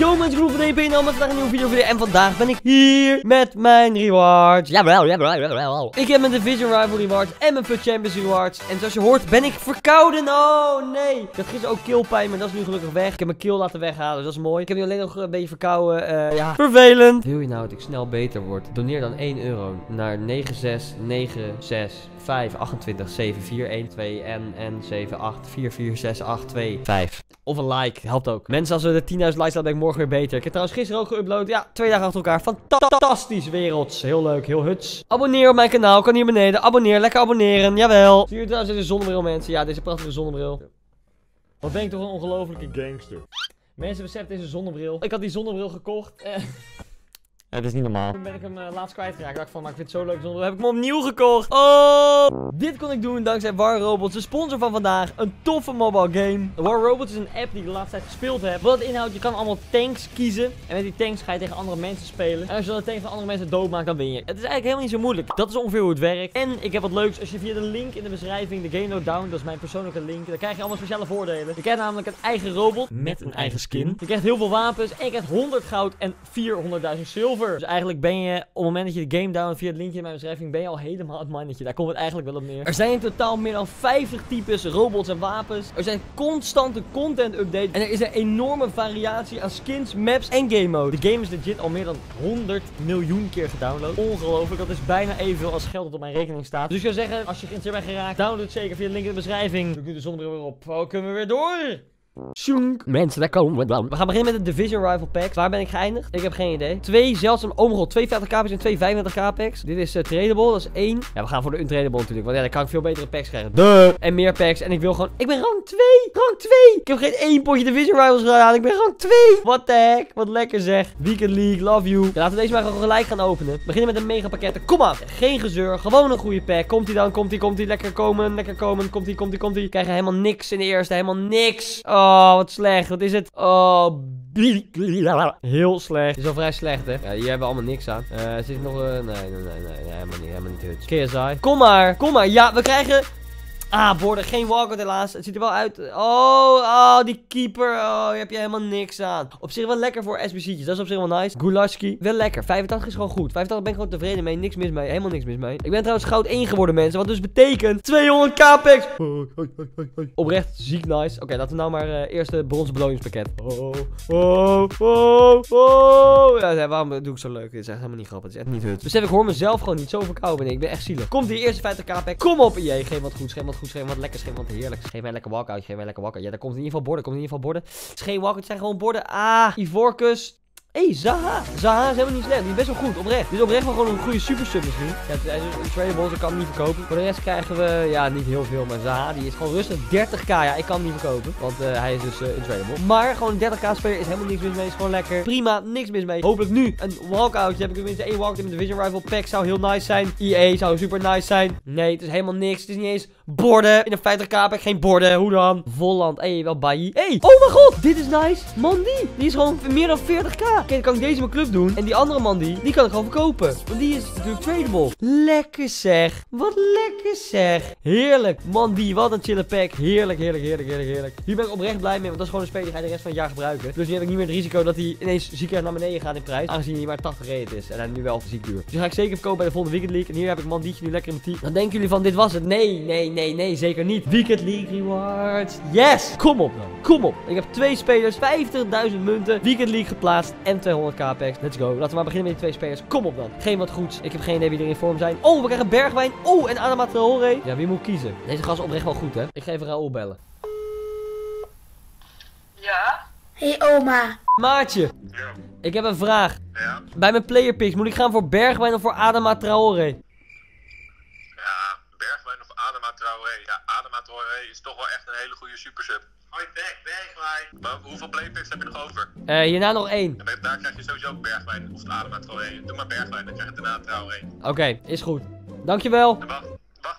Yo mensen, groep van DP en met vandaag een nieuwe video voor jullie. En vandaag ben ik hier met mijn rewards. Jawel. Ik heb mijn Division Rival rewards en mijn FUT Champions rewards. En zoals je hoort ben ik verkouden. Oh nee. Ik had gisteren ook keelpijn, maar dat is nu gelukkig weg. Ik heb mijn keel laten weghalen, dus dat is mooi. Ik heb nu alleen nog een beetje verkouden. Ja, vervelend. Wil je nou dat ik snel beter word? Doneer dan 1 euro naar 969654812N7844682. Of een like, helpt ook. Mensen, als we de 10.000 likes laten, ben ik morgen weer beter. Ik heb trouwens gisteren ook geüpload. Ja, 2 dagen achter elkaar. Fantastisch werelds. Heel leuk, heel huts. Abonneer op mijn kanaal, kan hier beneden. Abonneer, lekker abonneren, jawel. Zie je trouwens deze zonnebril, mensen? Ja, deze prachtige zonnebril. Wat ben ik toch een ongelofelijke gangster. Mensen, besef deze zonnebril. Ik had die zonnebril gekocht. Ja, dat is niet normaal. Toen ben ik hem laatst kwijtgeraakt. Ik dacht van, maar ik vind het zo leuk zonnebril. Heb ik hem opnieuw gekocht. Oh! Dit kon ik doen dankzij War Robots, de sponsor van vandaag. Een toffe mobile game. War Robots is een app die ik de laatste tijd gespeeld heb. Wat het inhoudt, je kan allemaal tanks kiezen. En met die tanks ga je tegen andere mensen spelen. En als je dan de tank van andere mensen doodmaakt, dan win je. Het is eigenlijk helemaal niet zo moeilijk. Dat is ongeveer hoe het werkt. En ik heb wat leuks. Als je via de link in de beschrijving, de Game Lowdown, dat is mijn persoonlijke link. Dan krijg je allemaal speciale voordelen. Je krijgt namelijk een eigen robot met een eigen skin. Je krijgt heel veel wapens. En je krijgt 100 goud en 400.000 zilver. Dus eigenlijk ben je, op het moment dat je de game downloadt via het linkje in mijn beschrijving, ben je al helemaal het mannetje. Daar komt het eigenlijk wel op neer. Er zijn in totaal meer dan 50 types robots en wapens. Er zijn constante content updates. En er is een enorme variatie aan skins, maps en game mode. De game is legit al meer dan 100 miljoen keer gedownload. Ongelooflijk. Dat is bijna evenveel als geld dat op mijn rekening staat. Dus ik zou zeggen, als je geïnteresseerd bent geraakt, download het zeker via de link in de beschrijving. Dan kun je de zonnebril weer op. Oh, kunnen we weer door? Sjoenk. Mensen, daar komen we dan. We gaan beginnen met de Division Rival packs. Waar ben ik geëindigd? Ik heb geen idee. 2 zeldzaam, oh mijn god, 2 50k packs en 2 55k packs. Dit is tradable, dat is 1. Ja, we gaan voor de untradable natuurlijk, want ja, dan kan ik veel betere packs krijgen. En meer packs. En ik wil gewoon, ik ben rang 2. Rang 2. Ik heb geen 1 potje Division Rivals gedaan. Ik ben rang 2. What the heck? Wat lekker zeg. Weekend League, love you. Ja, laten we deze maar gewoon gelijk gaan openen. We beginnen met een mega pakketten. Kom maar. Geen gezeur. Gewoon een goede pack. Komt hij dan? Komt hij? Lekker komen. Lekker komen. Komt hij? Krijgen helemaal niks in de eerste. Helemaal niks. Oh, wat slecht. Wat is het? Oh, heel slecht. Het is al vrij slecht, hè? Ja, hier hebben we allemaal niks aan. Zit nog een... Nee, helemaal niet huts. KSI. Kom maar. Ja, we krijgen... borden. Geen walkout helaas. Het ziet er wel uit. Oh, die keeper. Oh, hier heb je helemaal niks aan. Op zich wel lekker voor SBC'tjes. Dat is op zich wel nice. Gulaski. Wel lekker. 85 is gewoon goed. 85 ben ik gewoon tevreden mee. Niks mis mee. Helemaal niks mis mee. Ik ben trouwens goud 1 geworden, mensen. Wat dus betekent 200k packs. Oprecht ziek nice. Oké, laten we nou maar eerst de bronzen beloningspakket. Ja, waarom doe ik zo leuk? Dit is echt helemaal niet grappig. Het is echt niet hut. Besef, ik hoor mezelf gewoon niet. Zo verkouden ben ik. Ik ben echt zielig. Komt die eerste 50k pack. Kom op. Jee, geef wat goeds. Geef wat lekkers, geef wat heerlijks. Geef mij een lekker walkout, Ja, daar komt in ieder geval borden. Het is geen walkout, het zijn gewoon borden. Ivorcus. Hé, Zaha is helemaal niet slecht. Die is best wel goed, oprecht. Dit is oprecht wel gewoon een goede super sub misschien. Ja, hij is een tradable, dus ik kan hem niet verkopen. Voor de rest krijgen we, ja, niet heel veel. Maar Zaha, die is gewoon rustig 30k. Ja, ik kan hem niet verkopen, want hij is dus tradable. Maar gewoon een 30k speler is helemaal niks mis mee. Is gewoon lekker. Prima, niks mis mee. Hopelijk nu een walkoutje. Heb ik tenminste 1 walkout in de Division Rival pack. Zou heel nice zijn. EA zou super nice zijn. Nee, het is helemaal niks. Het is niet eens borden. In een 50k pack geen borden. Hoe dan? Volland. Hé, wel Bailly. Hé, oh mijn god. Dit is nice. Man, die is gewoon meer dan 40k. Oké, dan kan ik deze in mijn club doen. En die andere man die kan ik gewoon verkopen. Want die is natuurlijk tradable. Lekker zeg. Wat lekker zeg. Heerlijk. Man, wat een chille pack. Heerlijk. Hier ben ik oprecht blij mee. Want dat is gewoon een speler die ga je de rest van het jaar gebruiken. Dus nu heb ik niet meer het risico dat hij ineens zieker naar beneden gaat in prijs. Aangezien hij maar 80 rated is. En hij nu wel fysiek duur. Dus die ga ik zeker verkopen bij de volgende Weekend League. En hier heb ik Mandietje nu lekker in mijn team. Dan denken jullie van dit was het. Nee, zeker niet. Weekend League rewards. Yes. Kom op dan. Kom op. Ik heb 2 spelers. 50.000 munten. Weekend League geplaatst. En 200k packs. Let's go. Laten we maar beginnen met die 2 spelers. Kom op dan. Geen wat goeds. Ik heb geen idee wie er in vorm zijn. Oh, we krijgen Bergwijn. Oh, en Adama Traoré. Ja, wie moet ik kiezen? Deze gast is oprecht wel goed, hè? Ik ga even Raoul bellen. Ja? Hey oma. Maatje. Ja. Ik heb een vraag. Ja? Bij mijn player picks moet ik gaan voor Bergwijn of voor Adama Traoré? Ja, Bergwijn of Adama Traoré. Ja, Adama Traoré is toch wel echt een hele goede supersub. Hoi, Bergwijn. Maar hoeveel playpicks heb je nog over? Hierna nog 1. En daar krijg je sowieso Bergwijn of Adama Traoré. Doe maar Bergwijn, dan krijg je daarna Traoré. Oké, is goed. Dankjewel. En wacht.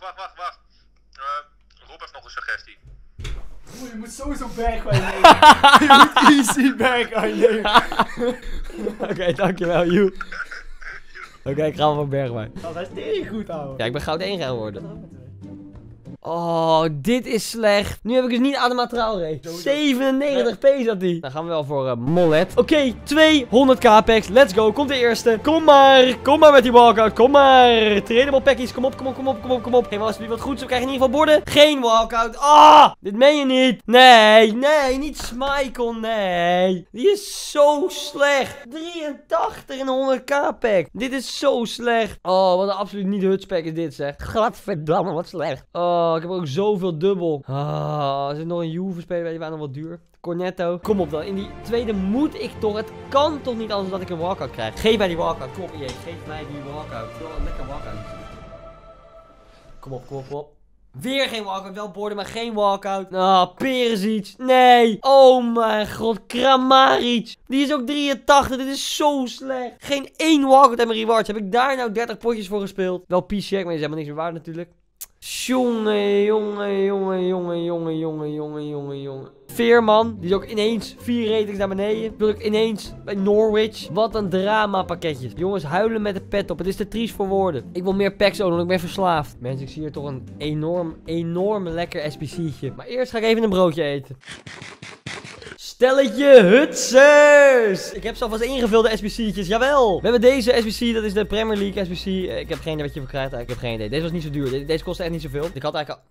Rob heeft nog een suggestie. Oeh, je moet sowieso Bergwijn nemen. Je moet easy Bergwijn nemen. Oké, dankjewel, you. Oké, ik ga wel voor Bergwijn. Dat is tegen goed, ouwe. Ja, ik ben goud 1 gaan worden. Oh, dit is slecht. Nu heb ik dus niet Adama Traoré. 97 p zat die. Dan gaan we wel voor Mollet. Oké, 200k packs. Let's go. Komt de eerste. Kom maar. Kom maar met die walkout. Kom maar. Tradable packies. Kom op, kom op, kom op, kom op, kom op. Geef wel alsjeblieft wat goeds. We krijgen in ieder geval borden. Geen walkout. Ah, dit meen je niet. Nee, nee, niet Schmeichel. Nee. Die is zo slecht. 83 in een 100k pack. Dit is zo slecht. Oh, wat een absoluut niet hutspack is dit, zeg. Gadverdamme, wat slecht. Oh, ik heb ook zoveel dubbel. Ah, er zit nog een Juve speler, die waren nog wat duur. Cornetto. Kom op dan. In die tweede moet ik toch. Het kan toch niet anders dat ik een walkout krijg. Geef mij die walkout. Kom op, geef mij die walkout. Ik wil een lekker walkout. Kom op, kom op, kom op. Weer geen walkout. Wel borden, maar geen walkout. Oh, Perisic. Nee. Oh mijn god. Kramaric. Die is ook 83. Dit is zo slecht. Geen één walkout en mijn rewards. Heb ik daar nou 30 potjes voor gespeeld? Wel P-check, maar die is helemaal niks meer waard natuurlijk. Jongen, jongen, jongen, jongen, jongen, jongen, jongen, jongen, jongen. Veerman, die is ook ineens 4 ratings naar beneden. Wil ik ineens bij Norwich. Wat een drama pakketje. Jongens, huilen met de pet op. Het is te triest voor woorden. Ik wil meer packs doen, want ik ben verslaafd. Mensen, ik zie hier toch een enorm lekker SPC'tje. Maar eerst ga ik even een broodje eten. Stelletje hutsers! Ik heb ze alvast ingevulde SBC'tjes, jawel! We hebben deze SBC, dat is de Premier League SBC. Ik heb geen idee wat je voor krijgt, ik heb geen idee. Deze was niet zo duur, deze kostte echt niet zoveel. Ik had eigenlijk al...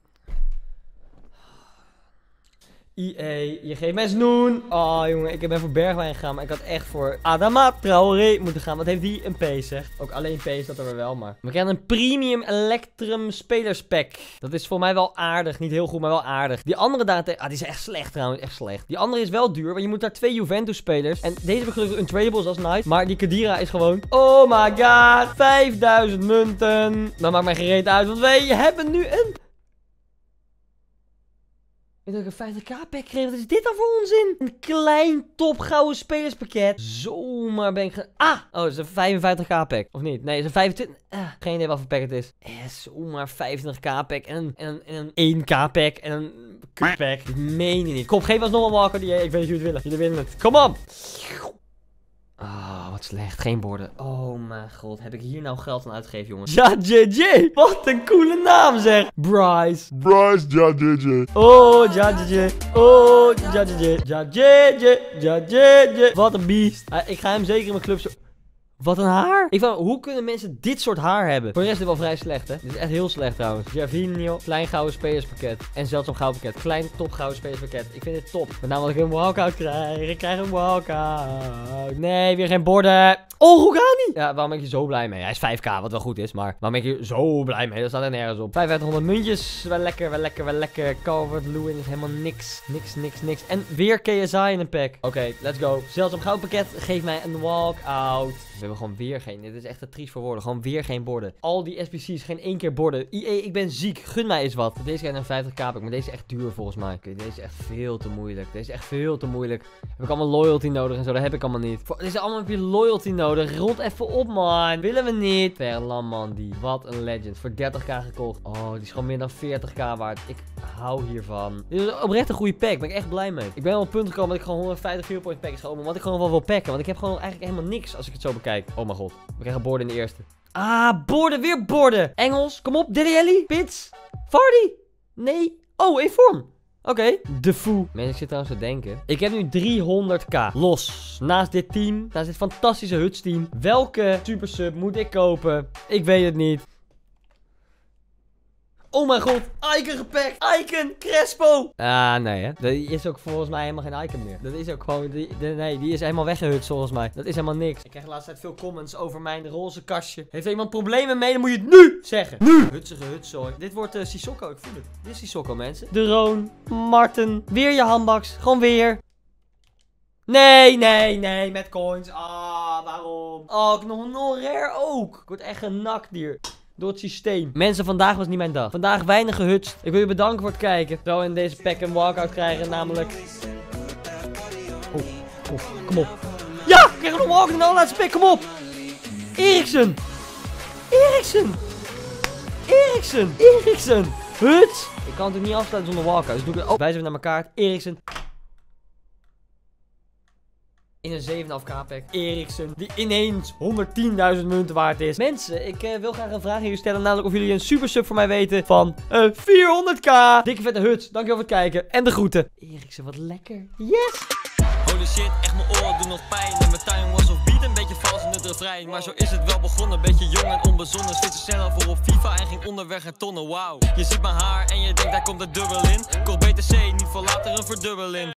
EA, je geeft mij snoen. Oh jongen, ik ben voor Bergwijn gegaan, maar ik had echt voor Adama Traoré moeten gaan. Wat heeft die? Een P, zeg. Ook alleen P is dat er wel, maar. We krijgen een Premium Electrum Spelerspack. Dat is voor mij wel aardig. Niet heel goed, maar wel aardig. Die andere daartegen... Ah, die is echt slecht trouwens. Echt slecht. Die andere is wel duur, want je moet daar 2 Juventus spelers. En deze heb ik gelukkig untradables, dat is nice. Maar die Khedira is gewoon... Oh my god. 5000 munten. Dat maakt mij geen reet uit, want wij hebben nu een... Ik heb een 50k pack gekregen. Wat is dit dan voor onzin? Een klein topgouden spelerspakket. Zomaar ben ik Ah! Oh, het is een 55k pack. Of niet? Nee, het is een 25... geen idee wat voor pack het is. Zomaar 25k pack. En een 1k pack. En een k-pack. Ik meen je niet. Kom, geef ons nog een walker. Ik weet dat jullie het willen. Jullie willen het. Kom op! Ah, wat slecht. Geen borden. Oh mijn god. Heb ik hier nou geld aan uitgegeven, jongens? Ja, JJ. Wat een coole naam, zeg. Bryce. Bryce, ja, JJ. Oh, ja, JJ. Oh, ja, JJ. Ja, JJ. Ja, JJ. Wat een beest. Ik ga hem zeker in mijn club zo... Wat een haar. Ik vraag, hoe kunnen mensen dit soort haar hebben? Voor de rest is het wel vrij slecht, hè? Dit is echt heel slecht trouwens. Gervinho, klein gouden spelerspakket. En zeldzaam gouden pakket. Klein top gouden spelerspakket. Ik vind dit top. Met name dat ik een walkout krijg. Ik krijg een walkout. Nee, weer geen borden. Oh, Rugani. Ja, waarom ben je zo blij mee? Hij is 5k, wat wel goed is. Maar waarom ben je zo blij mee? Dat staat er nergens op. 5500 muntjes. Wel lekker, wel lekker, wel lekker. Calvert-Lewin is helemaal niks. Niks. En weer KSI in een pack. Oké, let's go. Zeldzaam gouden pakket. Geef mij een walkout. We hebben gewoon weer geen... Dit is echt te triest voor woorden. Gewoon weer geen borden. Al die SBC's, geen één keer borden. EA, ik ben ziek. Gun mij eens wat. Deze krijgt een 50k pack, maar deze is echt duur volgens mij. Oké, deze is echt veel te moeilijk. Deze is echt veel te moeilijk. Heb ik allemaal loyalty nodig en zo. Dat heb ik allemaal niet. Deze allemaal heb je loyalty nodig. Rond even op, man. Willen we niet. Verlam, man, die. Wat een legend. Voor 30k gekocht. Oh, die is gewoon meer dan 40k waard. Ik hou hiervan. Dit is oprecht een goede pack. Daar ben ik echt blij mee. Ik ben op het punt gekomen dat ik gewoon 150 4-point packs ga openen. Want ik gewoon wel wil packen. Want ik heb gewoon eigenlijk helemaal niks als ik het zo bekijk. Oh mijn god. We krijgen borden in de eerste. Ah, borden. Weer borden. Engels. Kom op. Dele Pits. Vardy. Nee. Oh, in vorm. Oké. De Foo. Mensen, ik zit trouwens te denken. Ik heb nu 300k los. Naast dit team. Naast dit fantastische Huts team. Welke super sub moet ik kopen? Ik weet het niet. Oh mijn god, Icon gepakt. Icon, Crespo. Ah, nee hè. Die is ook volgens mij helemaal geen Icon meer. Dat is ook gewoon, nee, die is helemaal weggehut volgens mij. Dat is helemaal niks. Ik krijg de laatste tijd veel comments over mijn roze kastje. Heeft er iemand problemen mee, dan moet je het nu zeggen. Nu. Hutsige hutzooi. Dit wordt Sissoko, ik voel het. Dit is Sissoko, mensen. De Roon, Marten, weer je handbaks. Gewoon weer. Nee, met coins. Ah, waarom? Oh, ik nog een rare ook. Ik word echt genakt hier. Door het systeem. Mensen, vandaag was niet mijn dag. Vandaag weinig gehutst. Ik wil je bedanken voor het kijken. Zo in deze pack een walkout krijgen, namelijk... Oh, kom op. Ja, ik krijg nog een walkout in de allerlaatste pack, kom op. Eriksen. Huts. Ik kan het ook niet afsluiten zonder walkout. Dus doe ik... Oh, wijzen we naar elkaar. Eriksen. in een 7,5k pack. Eriksen, die ineens 110.000 munten waard is. Mensen, ik wil graag een vraag aan jullie stellen. Namelijk of jullie een super sub voor mij weten van 400k. Dikke vette huts. Dankjewel voor het kijken. En de groeten. Eriksen, wat lekker. Yes! Holy shit, echt mijn oren doen nog pijn. En mijn tuin was of beat, een beetje vals in het refrein. Maar zo is het wel begonnen, beetje jong en onbezonnen. Switchte snel voor op FIFA en ging onderweg naar tonnen, wauw. Je ziet mijn haar en je denkt daar komt het dubbel in. Kocht BTC, niet voor later een verdubbeling.